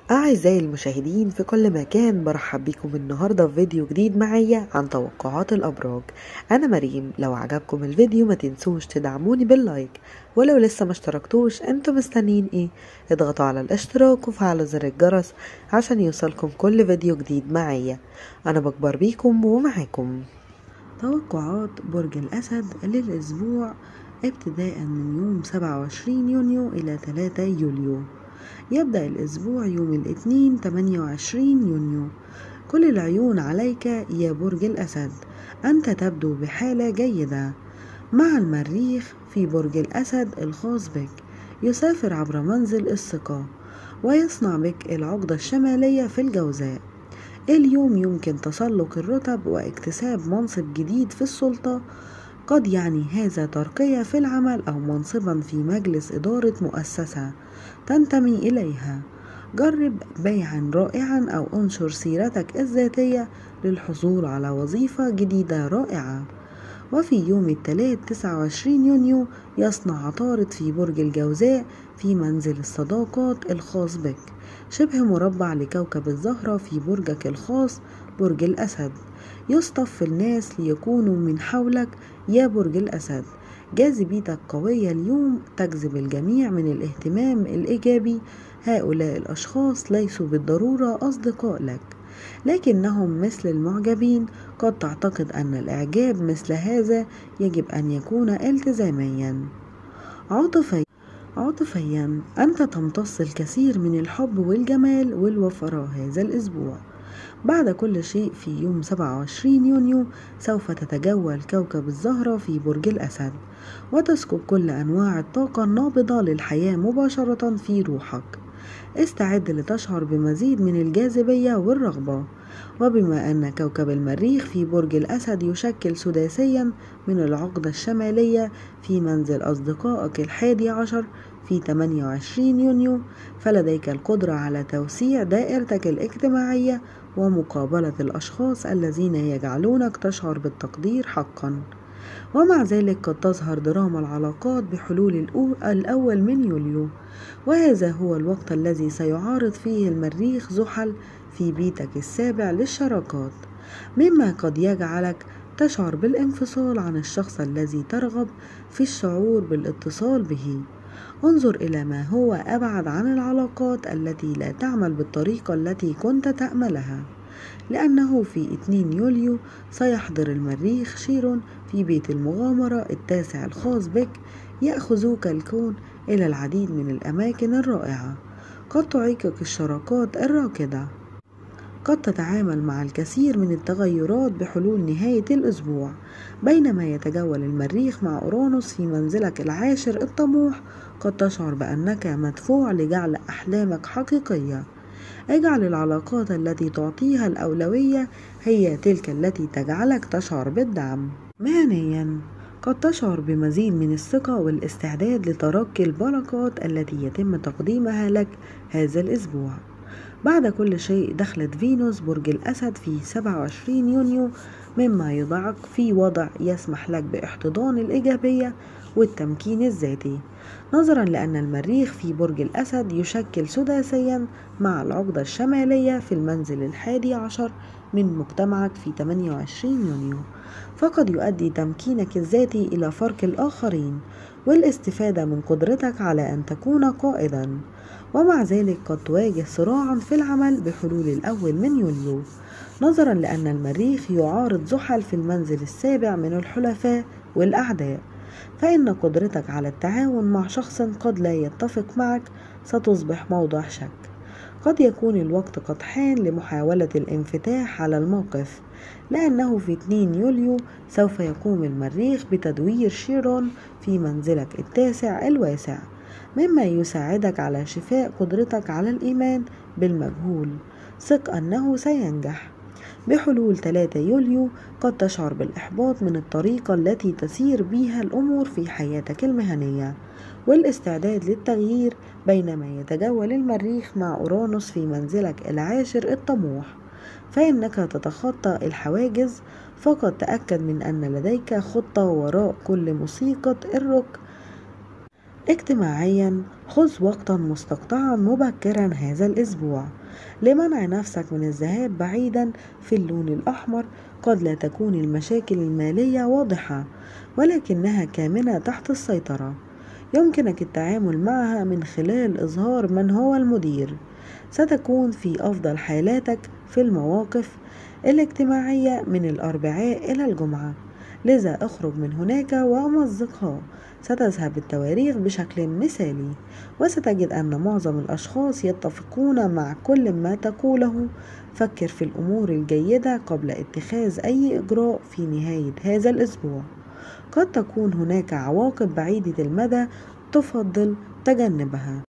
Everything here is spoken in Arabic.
أعزائي المشاهدين في كل مكان، برحب بكم النهاردة في فيديو جديد معايا عن توقعات الأبراج. أنا مريم. لو عجبكم الفيديو ما تنسوش تدعموني باللايك، ولو لسه ما اشتركتوش انتوا مستنيين ايه؟ اضغطوا على الاشتراك وفعلوا زر الجرس عشان يوصلكم كل فيديو جديد معايا. أنا بكبر بيكم ومعاكم. توقعات برج الأسد للأسبوع ابتداء من يوم 27 يونيو إلى 3 يوليو. يبدأ الأسبوع يوم الاثنين 28 يونيو. كل العيون عليك يا برج الأسد، أنت تبدو بحالة جيدة مع المريخ في برج الأسد الخاص بك. يسافر عبر منزل الثقة ويصنع بك العقدة الشمالية في الجوزاء. اليوم يمكن تسلق الرتب واكتساب منصب جديد في السلطة، قد يعني هذا ترقية في العمل أو منصبا في مجلس إدارة مؤسسة تنتمي إليها. جرب بيعا رائعا أو انشر سيرتك الذاتية للحصول على وظيفة جديدة رائعة. وفي يوم الثلاث 29 يونيو يصنع عطارد في برج الجوزاء في منزل الصداقات الخاص بك، شبه مربع لكوكب الزهرة في برجك الخاص برج الأسد. يصطف الناس ليكونوا من حولك يا برج الأسد. جاذبيتك قوية اليوم، تجذب الجميع من الاهتمام الإيجابي. هؤلاء الأشخاص ليسوا بالضرورة أصدقاء لك، لكنهم مثل المعجبين. قد تعتقد أن الإعجاب مثل هذا يجب أن يكون التزاميا. عاطفيا أنت تمتص الكثير من الحب والجمال والوفرة هذا الأسبوع. بعد كل شيء في يوم 27 يونيو سوف تتجول كوكب الزهرة في برج الأسد، وتسكب كل أنواع الطاقة النابضة للحياة مباشرة في روحك. استعد لتشعر بمزيد من الجاذبية والرغبة. وبما أن كوكب المريخ في برج الأسد يشكل سداسيا من العقدة الشمالية في منزل أصدقائك 11 في 28 يونيو، فلديك القدرة على توسيع دائرتك الاجتماعية ومقابلة الأشخاص الذين يجعلونك تشعر بالتقدير حقا. ومع ذلك قد تظهر دراما العلاقات بحلول الأول من يوليو، وهذا هو الوقت الذي سيعارض فيه المريخ زحل في بيتك السابع للشراكات، مما قد يجعلك تشعر بالانفصال عن الشخص الذي ترغب في الشعور بالاتصال به. انظر إلى ما هو أبعد عن العلاقات التي لا تعمل بالطريقة التي كنت تأملها، لأنه في 2 يوليو سيحضر المريخ شيرون في بيت المغامرة التاسع الخاص بك. يأخذك الكون إلى العديد من الأماكن الرائعة. قد تعيقك الشراكات الراكدة. قد تتعامل مع الكثير من التغيرات بحلول نهاية الأسبوع. بينما يتجول المريخ مع أورانوس في منزلك العاشر الطموح، قد تشعر بأنك مدفوع لجعل أحلامك حقيقية. اجعل العلاقات التي تعطيها الأولوية هي تلك التي تجعلك تشعر بالدعم. مهنيا قد تشعر بمزيد من الثقة والاستعداد لترقي البركات التي يتم تقديمها لك هذا الأسبوع. بعد كل شيء دخلت فينوس برج الأسد في 27 يونيو، مما يضعك في وضع يسمح لك باحتضان الإيجابية والتمكين الذاتي، نظرا لأن المريخ في برج الأسد يشكل سداسيا مع العقدة الشمالية في المنزل 11 من مجتمعك في 28 يونيو. فقد يؤدي تمكينك الذاتي إلى فرق الآخرين والاستفادة من قدرتك على أن تكون قائدا. ومع ذلك قد تواجه صراعا في العمل بحلول الأول من يوليو، نظرا لأن المريخ يعارض زحل في المنزل السابع من الحلفاء والأعداء. فإن قدرتك على التعاون مع شخص قد لا يتفق معك ستصبح موضع شك. قد يكون الوقت قد حان لمحاولة الانفتاح على الموقف، لأنه في 2 يوليو سوف يقوم المريخ بتدوير شيرون في منزلك التاسع الواسع، مما يساعدك على شفاء قدرتك على الإيمان بالمجهول. ثق أنه سينجح. بحلول 3 يوليو قد تشعر بالإحباط من الطريقة التي تسير بها الأمور في حياتك المهنية والاستعداد للتغيير، بينما يتجول المريخ مع أورانوس في منزلك العاشر الطموح، فإنك تتخطى الحواجز. فقط تأكد من أن لديك خطة وراء كل موسيقى الروك اجتماعيا، خذ وقتا مستقطعا مبكرا هذا الأسبوع لمنع نفسك من الذهاب بعيدا في اللون الأحمر. قد لا تكون المشاكل المالية واضحة، ولكنها كامنة تحت السيطرة. يمكنك التعامل معها من خلال إظهار من هو المدير. ستكون في أفضل حالاتك في المواقف الاجتماعية من الأربعاء إلى الجمعة، لذا اخرج من هناك ومزقها. ستذهب التواريخ بشكل مثالي، وستجد أن معظم الأشخاص يتفقون مع كل ما تقوله. فكر في الأمور الجيدة قبل اتخاذ أي إجراء في نهاية هذا الأسبوع. قد تكون هناك عواقب بعيدة المدى تفضل تجنبها.